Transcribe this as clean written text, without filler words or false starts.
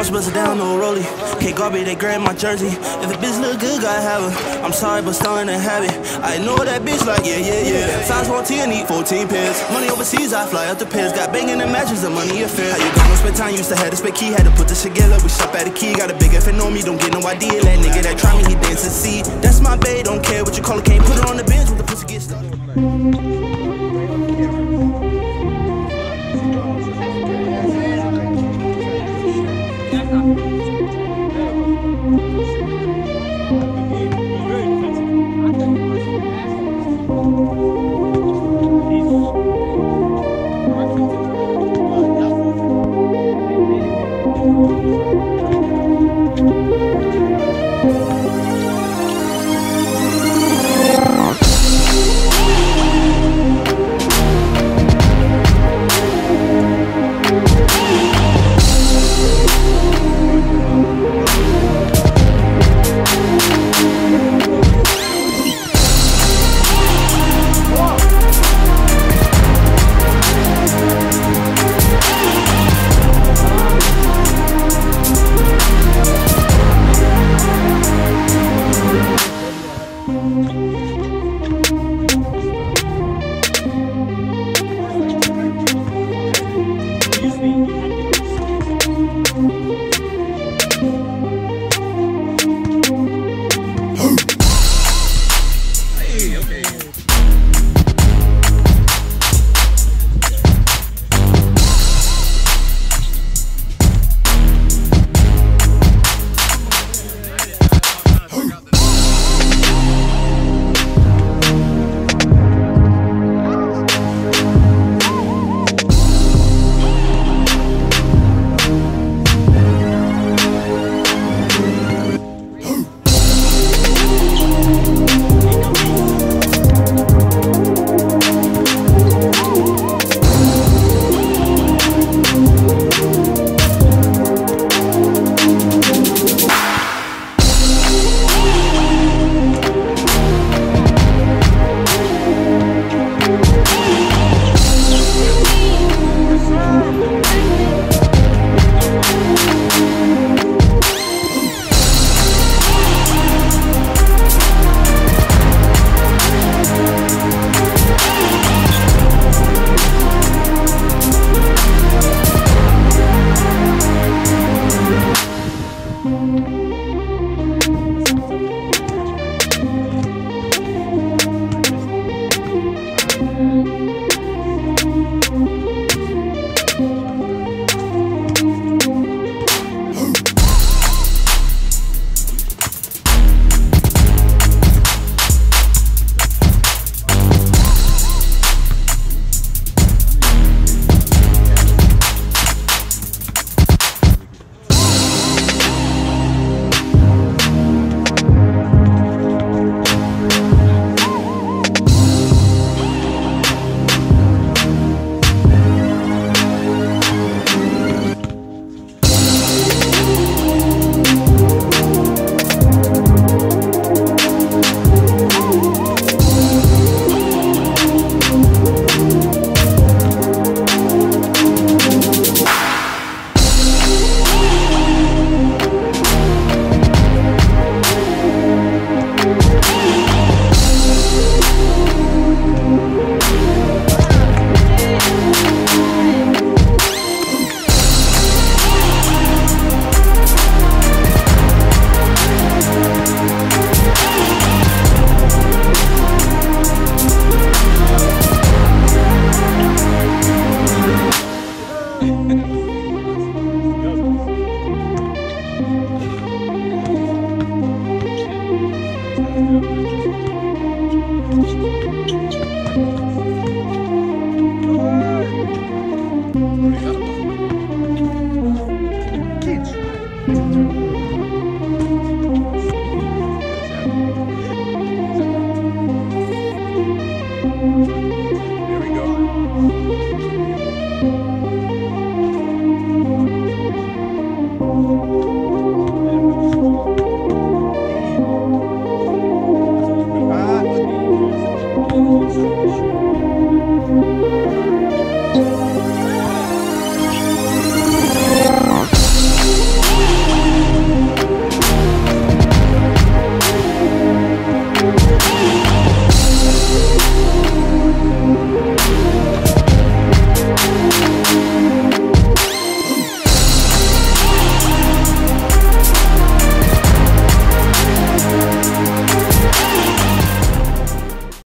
Push bust it down, no rollie. Can't garbage, they grab my jersey. If a bitch look good, gotta have her. I'm sorry, but starting to have it. I know that bitch like, yeah. Size 14, need 14 pairs. Money overseas, I fly up the pairs. Got banging in matches, the money affair. How you gonna spend time? Used to have to spend key. Had to put this together, we stop at a key. Got a big F and on me, don't get no idea. That nigga that try me, he dance and see. That's my bae, don't care what you call it. Can't put it on the bench when the pussy gets stuck.